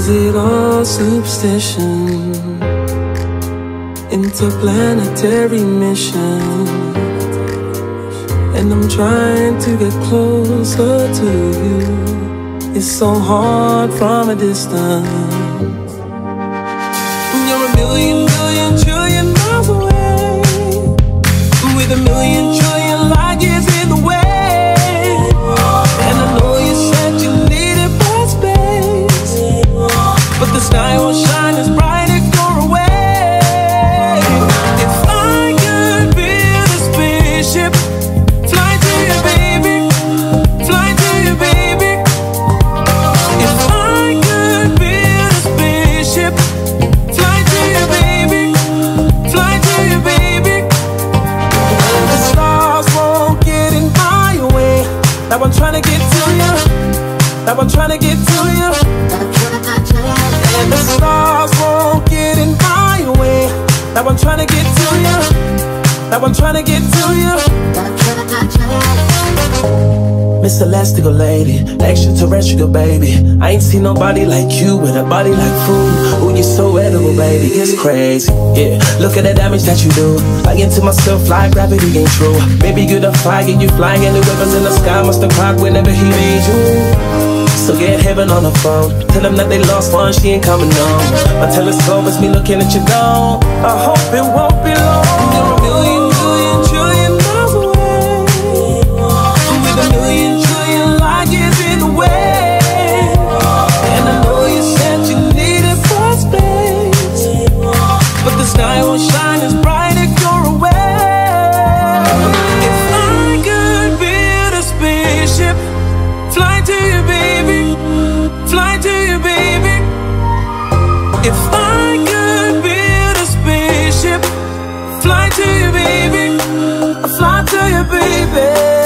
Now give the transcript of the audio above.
Is it all superstition? Interplanetary mission, and I'm trying to get closer to you. It's so hard from a distance. You're a million, billion, trillion miles away, with a million trillion light years in the way. And I know you said you needed more space, but the sky will shine as bright if you're away. If I could build a spaceship, fly to you, baby, fly to you, baby. If I could build a spaceship, fly to you, baby, fly to you, baby. And the stars won't get in my way. Now I'm trying to get to you. Now I'm trying to get to you. And the stars won't get in my way. Now I'm trying to get to you. Now I'm trying to get to you. Miss Elastical lady, extraterrestrial baby. I ain't seen nobody like you with a body like food. Ooh, you're so edible, baby, it's crazy. Yeah, look at the damage that you do. Lying to myself like gravity ain't true. Baby, you're the fire, you flying in the rivers in the sky. Must have cried whenever he made you. So get heaven on the phone. Tell them that they lost one, she ain't coming on. My telescope is me looking at you gone. I hope it won't be long. You're a million, billion, trillion miles away, with a million trillion light years in the way. And I know you said you needed more space, but the sky won't shine as bright if you're away. If I could build a spaceship, fly to you, baby, fly to you, baby. If I could build a spaceship, fly to you, baby, fly to you, baby.